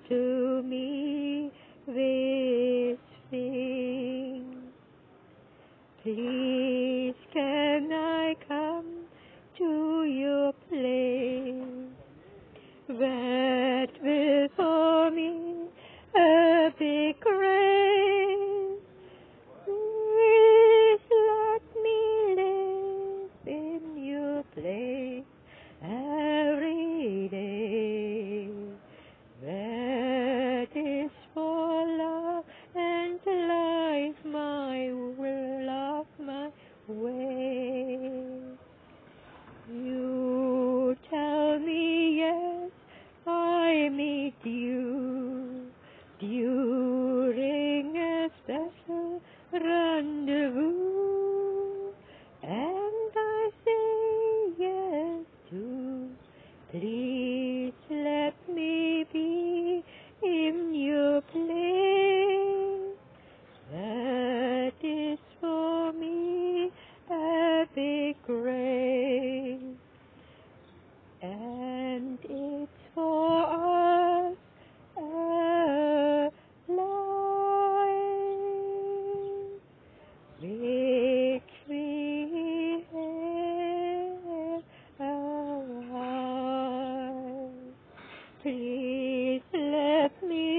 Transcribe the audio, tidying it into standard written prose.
to me this thing. Please can I come to your place? That will for me a big grace. Please let me live in your place every day. That is for love and life, my love, my way. You tell me yes, I meet you during a special rendezvous, and I say yes too. Please let me be in your place. That is for me a big grace, and it's for us a life. Victory is alive. Please let me